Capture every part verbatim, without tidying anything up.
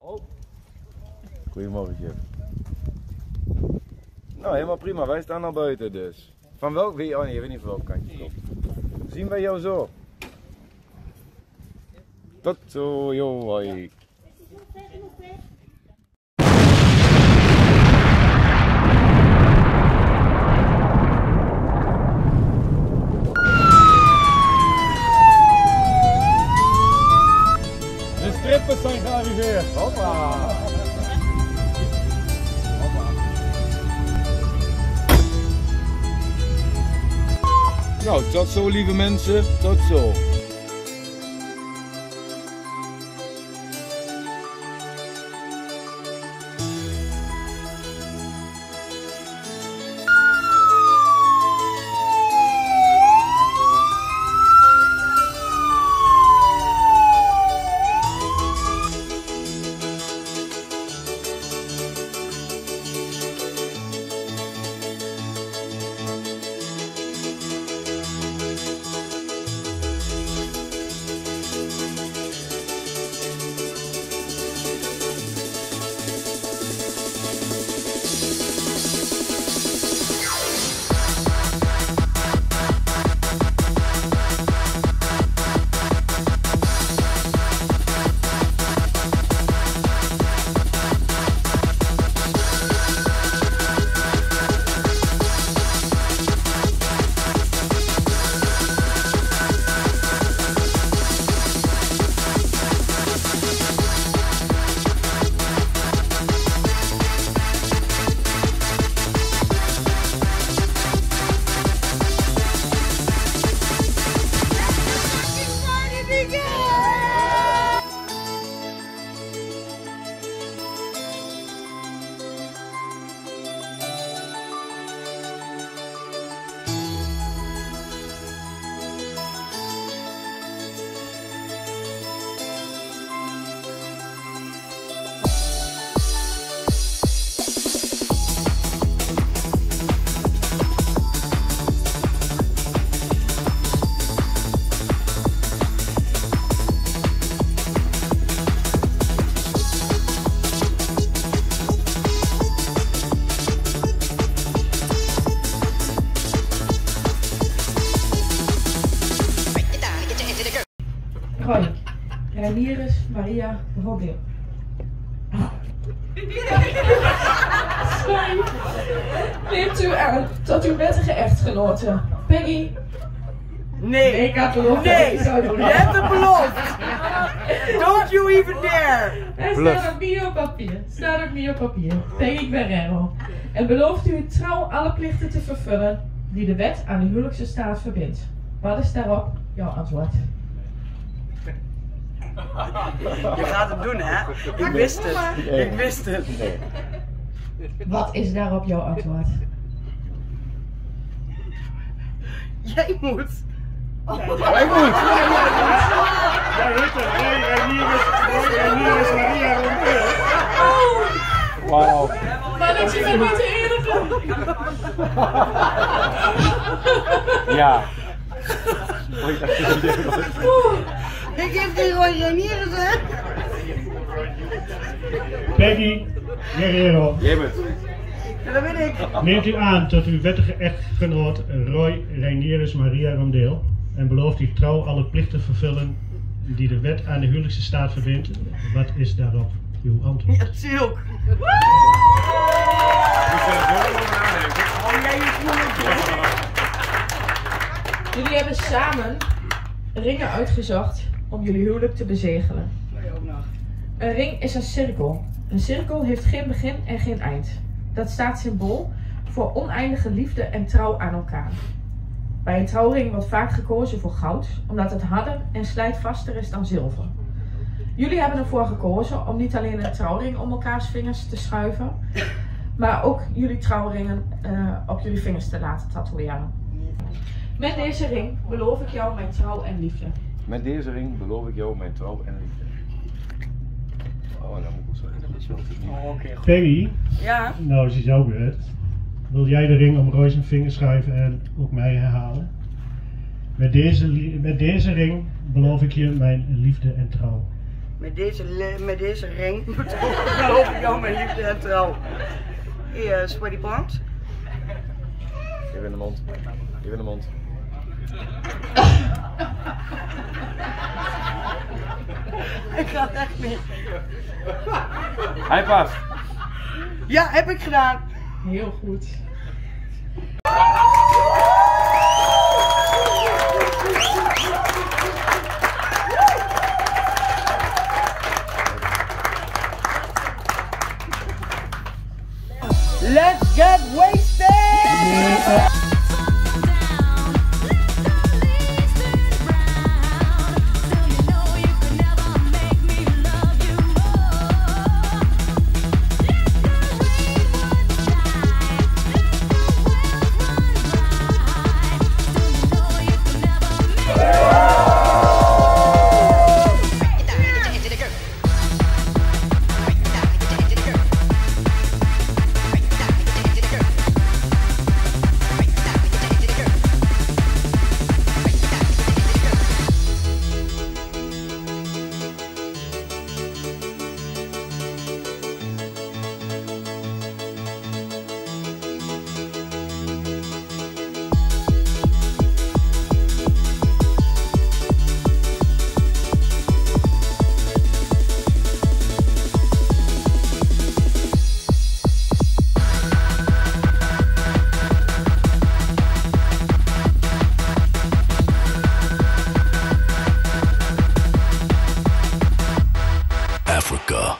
Oh. Goedemorgen, Jip. Nou, helemaal prima. Wij staan al buiten dus. Van welk weer? Oh nee, je weet niet van welk kantje komt. Zien wij jou zo. Tot zo, joh. Hoi. De strippers zijn gearriveerd. Hoppa. Nou, tot zo lieve mensen, tot zo. Hoi, Reiniris Maria Rodil. Sorry. Neemt u aan tot uw wettige echtgenote, Peggy? Nee. Ik had beloofd. Nee, je hebt het beloofd. Don't you even dare. Hij staat op niet op papier. Staat op niet op papier. Peggy Guerrero. En belooft u trouw alle plichten te vervullen die de wet aan de huwelijkse staat verbindt. Wat is daarop jouw antwoord? Je gaat het doen, hè? Ik wist het. Ik wist het. Wat is daarop jouw antwoord? Jij moet. Jij moet! Jij heet het. Reiniris Maria Rodil. Wauw. Maar dat je bent niet de enige. Ja. Ik heb die gewoon Reiniris, hè? Peggy Guerrero, Jij bent. Ja, dat weet ik. neemt u aan tot uw wettige echtgenoot Roy Reiniris Maria Rodil en belooft u trouw alle plichten te vervullen die de wet aan de huwelijkse staat verbindt. Wat is daarop uw antwoord? Ja, tuurlijk. Oh, jij is moeilijk. Jullie hebben samen ringen uitgezocht om jullie huwelijk te bezegelen. Een ring is een cirkel. Een cirkel heeft geen begin en geen eind. Dat staat symbool voor oneindige liefde en trouw aan elkaar. Bij een trouwring wordt vaak gekozen voor goud, omdat het harder en slijtvaster is dan zilver. Jullie hebben ervoor gekozen om niet alleen een trouwring om elkaars vingers te schuiven, maar ook jullie trouwringen uh, op jullie vingers te laten tatoeëren. Met deze ring beloof ik jou mijn trouw en liefde. Met deze ring beloof ik jou mijn trouw en liefde. Oh, dan moet ik zo. Oh, oké. Peggy, Ja? nou is het jouw beurt. Wil jij de ring om Roy zijn vinger schuiven en ook mij herhalen? Met deze, met deze ring beloof ik je mijn liefde en trouw. Met deze, met deze ring beloof ik jou mijn liefde en trouw. Hier, Sweaty Palms. Even in de mond. Even in de mond. Ik ga het echt niet. Hij past. Ja, heb ik gedaan. Heel goed. Let's get wasted! Africa.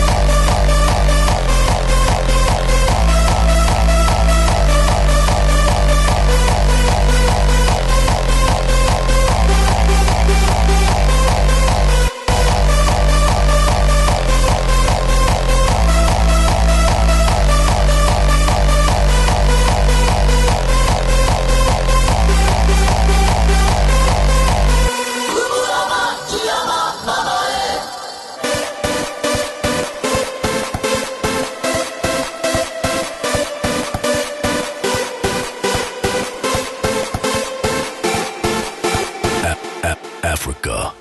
Africa.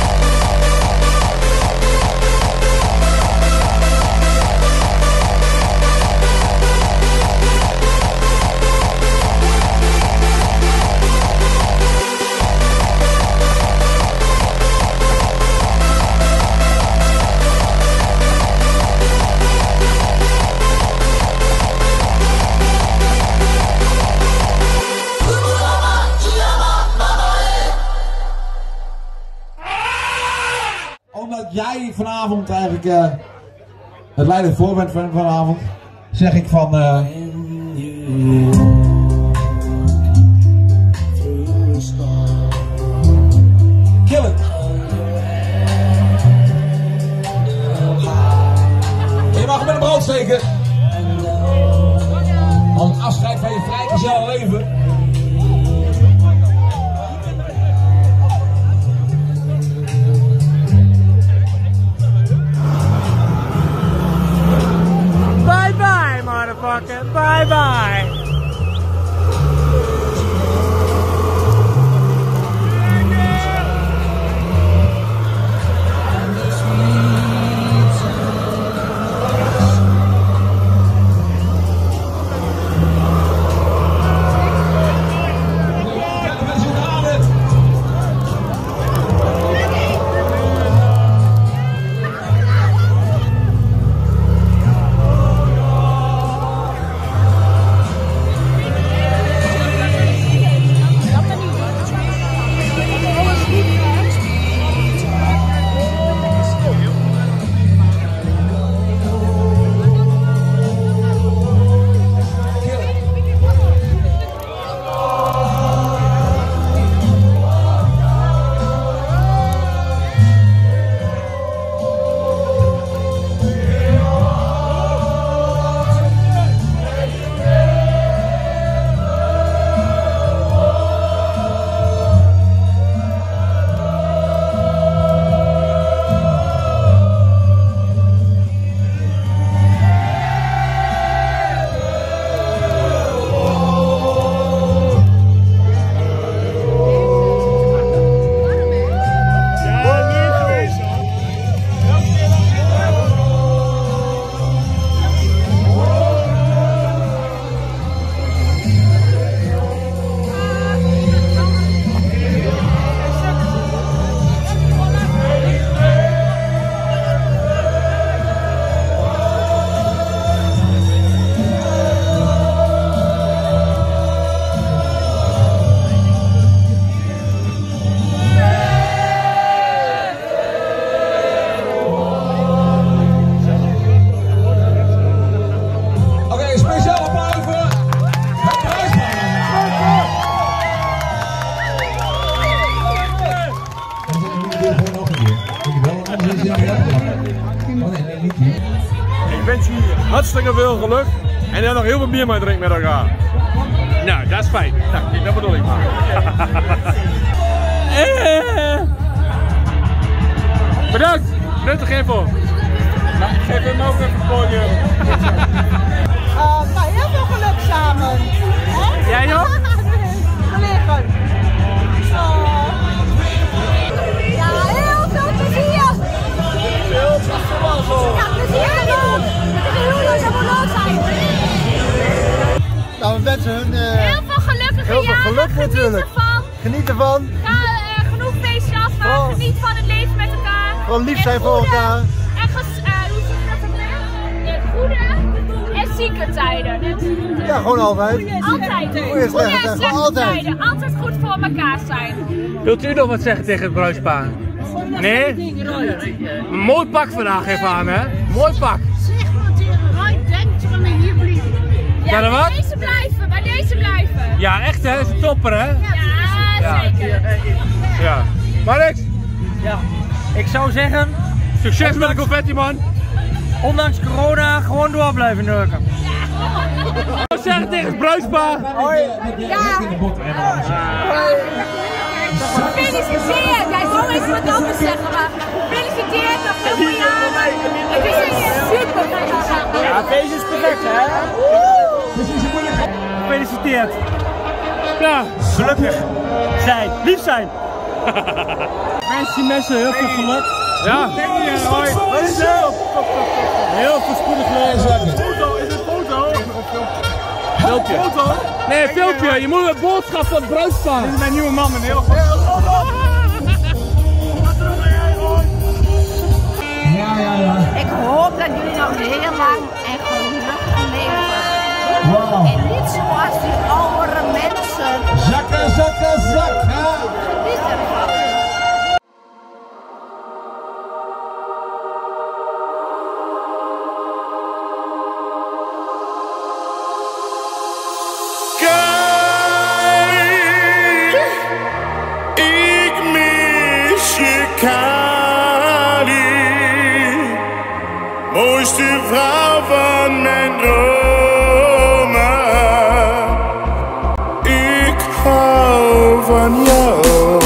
Omdat jij vanavond eigenlijk uh, het leidend voor bent van vanavond, zeg ik van uh, kill it. Je mag hem met een brood steken. Als een afscheid van je vrijgezel leven. Bye bye, motherfucker. Bye bye. Ik wens jullie hartstikke veel geluk en dan nog heel veel bier mee drinken met elkaar. Nou, dat is fijn. Nou, kijk, dat bedoel ik maar. eh. Bedankt, nuttig info. Nou, ik geef hem ook even een podium. Uh, nou, heel veel geluk samen. Hè? Jij joh? Gelegen. Uh, ja, heel veel plezier. Heel veel Ja, plezier doen. Het is heel leuk, dat moet leuk zijn. Nou, we wensen hun uh, Heel veel gelukkige heel veel jaren. geluk natuurlijk. Ervan. Geniet ervan. Ga uh, genoeg feestjes afmaken. Oh. Geniet van het leven met elkaar. Gewoon lief En zijn voor goede- elkaar. En ges, uh, hoe zeg je dat ook weer? In goede en zieke tijden. Net- Ja, gewoon altijd. Altijd. Goeie en slechte tijden, slechte altijd. tijden. Altijd goed voor elkaar zijn. Wilt u nog wat zeggen tegen het bruidspaar? Nee? Een mooi pak vandaag even aan, hè? Mooi pak. Zeg maar tegen Roy, denk je me hier blijven? Ja, dan bij wat? deze blijven, bij deze blijven. Ja, echt hè? Dat is een topper hè? Ja, zeker. Ja. Marix, Ja, ik zou zeggen, succes met de confetti man. ondanks corona, gewoon door blijven neuken. Wat zeggen tegen het bruidspaar? Gefeliciteerd! Ja, ik wou even wat anders zeggen, maar gefeliciteerd nog heel veel jaren. Het is een super feestje. Ja, feest is perfect hè? Gefeliciteerd. Ja. Gelukkig zijn, lief zijn. Wens die mensen heel veel geluk. Ja. Wat is het? Heel voorspoedig leven. Foto, is het foto? Filmpje. Foto? Nee, filmpje. Je moet een boodschap van het bruidspaar. Dit is mijn nieuwe man, een heel goed. Ja, ja, ja. Ik hoop dat jullie nog heel lang en gelukkig leven. Wow. En niet zoals die oudere mensen. Zakken, zakken, zakken. Geniet ervan. Ik mis je, Kali, mooiste vrouw van mijn dromen. Ik hou van jou.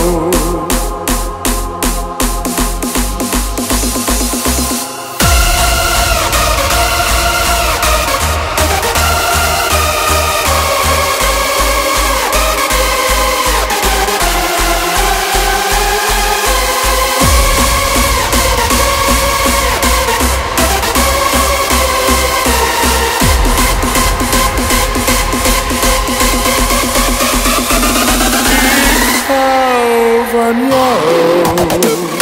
Van jou.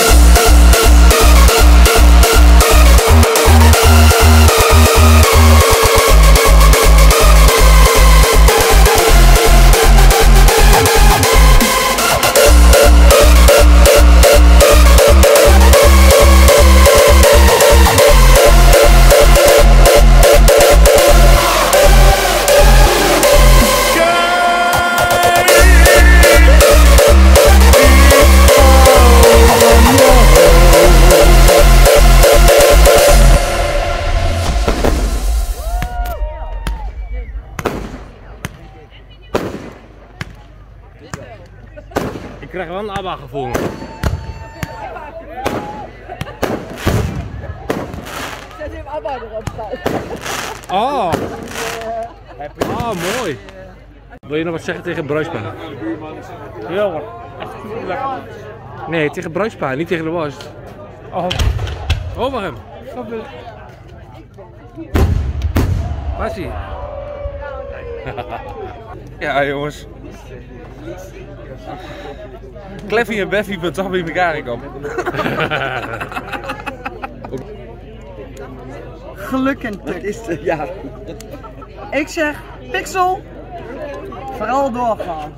Ik krijg wel een ABBA gevoel. Zet hem ABBA erop. Oh. Oh, mooi. Wil je nog wat zeggen tegen het bruidspaar? Heel wat. Nee, tegen het bruidspaar, niet tegen de worst. Oh, Oh, maar hem. Waar is hij? Ja jongens. Kleffy en Beffy bent toch bij elkaar gekomen. Geluk en tuk. Is het, ja. Ik zeg, Pixel, vooral doorgaan.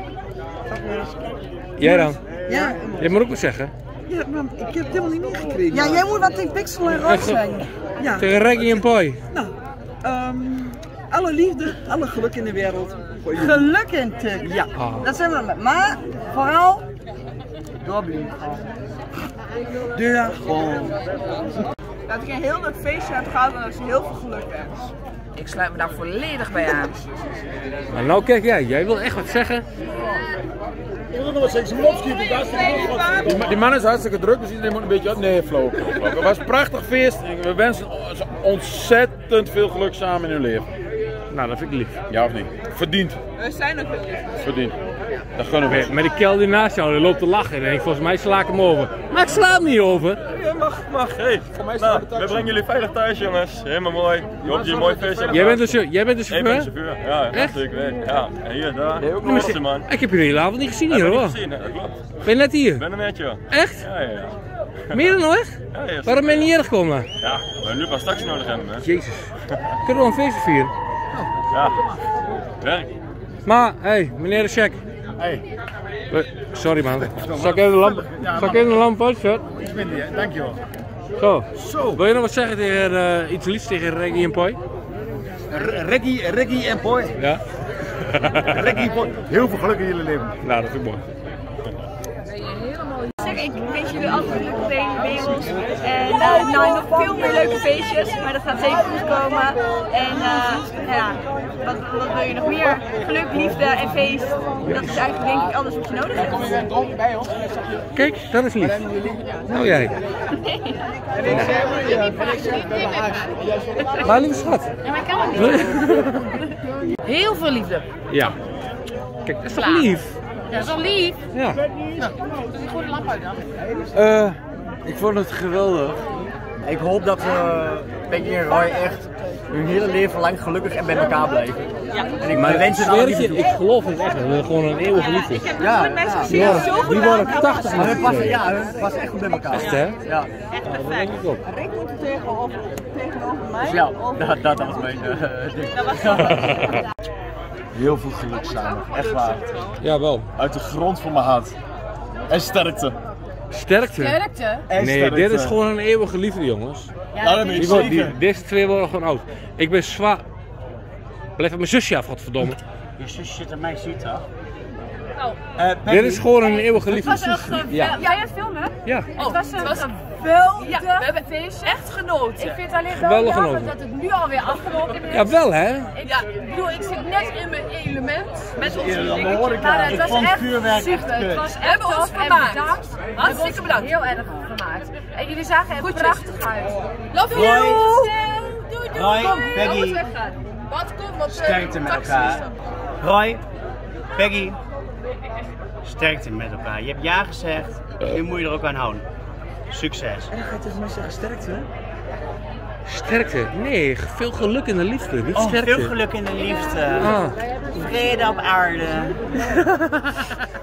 Jij dan? Ja, Jij moet ook wat zeggen. ja, maar ik heb het helemaal niet meegekregen. Ja, jij moet wat tegen Pixel en Roy zeggen. Ja, Tegen Reggie en Poi. nou, ehm, alle liefde, alle geluk in de wereld. Geluk en tuk, ja. Ah. Dat zijn we met. Maar vooral, door blijven gaan. Deur gewoon. Dat ik een heel leuk feestje heb gehad en dat je heel veel geluk hebt. Ik sluit me daar volledig bij aan. Maar nou kijk jij, jij wil echt wat zeggen? Die, die man is hartstikke druk, dus iedereen moet een beetje op. Nee, flow. Het was een prachtig feest. We wensen ontzettend veel geluk samen in hun leven. Nou, dat vind ik lief. Ja of niet? Verdiend. We zijn ook heel lief. Verdiend. Dat gunnen we. Met die kel die naast jou, die loopt te lachen. En ik denk, volgens mij sla ik hem over. Maar ik sla hem niet over. Ja, mag, mag. Hey, voor mij nou, we brengen jullie veilig thuis, jongens. Helemaal mooi. Je hoopt je een mooi feest hebben. Jij bent de, jij bent de chauffeur? Ik ben de chauffeur, ja. Echt? Ik weet. Ja. En hier, daar. Nee, ook nog man. Ik heb je de hele avond niet gezien hier, hoor. Ik heb je niet gezien, hè? Dat klopt. Ben je net hier? Ik ben er net, joh. Echt? Ja, ja, ja. Meer dan nog echt? Ja, ja. Waarom ben je niet eerder gekomen? Ja, we hebben nu pas taxi nodig hebben, hè. Jezus. Kunnen we een feestje vieren? Ja. Werk. Maar, hé, hey, meneer de check. Hey. Sorry man. Zal ik even de lamp, zal ik even de lamp uitzetten? Ik ben er, dankjewel. Zo. Zo. Wil je nog wat zeggen tegen uh, iets liefs tegen Reggie en Poi? Reggie, Reggie en Poi? Ja. Reggie en Poi. Heel veel geluk in jullie leven. Nou, dat vind ik mooi. Ik wens jullie altijd een leuke hele wereld. En uh, nou, nog veel meer leuke feestjes, maar dat gaat zeker goed komen. En uh, ja, wat, wat wil je nog meer? Geluk, liefde en feest. Dat is eigenlijk denk ik alles wat je nodig hebt. Kijk, dat is lief. Nou jij. Maar lieve schat. Heel veel liefde. Ja. Kijk, dat is toch lief? Ja, dat is wel lief. Ja. Doe je gewoon de lamp uit dan? Uh, ik vond het geweldig. Ik hoop dat uh, Peggy en Roy echt hun hele leven lang gelukkig en bij elkaar blijven. Ja. En ik maar wens het zweer aan het je, ik geloof het echt. We gewoon een eeuwige liefde. Ik heb nooit mensen gezien die zo goed die worden tachtig. Maar het was, ja, het was echt goed bij elkaar. Echt hè? Ja. Echt perfect. Dat denk ik ook. Rick moet er tegenover, tegenover mij. Dus ja, dat, dat was mijn uh, ding. Dat was Heel veel geluk samen, echt waar. Ja, wel. Uit de grond van mijn hart. En sterkte. Sterkte? Sterkte? En nee, sterkte. dit is gewoon een eeuwige liefde, jongens. Ja, nou, dat ben ik die wordt, die, zeker. deze twee worden gewoon oud. Ik ben zwaar. Blijf van mijn zusje af, godverdomme. Je zus zit aan mij ziet, hè? Oh. Uh, Dit is gewoon een eeuwige liefde. Het was een Ja. ja. Jij het filmen? Ja. Het was een het was geweldig ja, we hebben feest echt genoten. Ik vind het alleen wel Geweldig jammer genoten. dat het nu alweer afgelopen is. Ja, wel hè? Ik, ja, ik bedoel, ik zit net in mijn element met onze Ja, dingetjes. horeca. Maar het Ik was vond echt vuurwerk super. echt kut. Het was We echt hebben ons tof en vermaakt. bedankt. Hartstikke bedankt. Heel erg gemaakt. En jullie zagen er prachtig uit. Love Roy. you! Doei doei! Roy, doei. Peggy. Oh, moet weggaan. Wat komt? Want Sterkte met elkaar. Roy, Peggy, sterkte met elkaar. Je hebt ja gezegd, nu moet je er ook aan houden. Succes. En dan ga je tegen mij zeggen sterkte? Sterkte? Nee, veel geluk in de liefde, niet Oh, sterkte. veel geluk in de liefde. Ah. Vrede op aarde.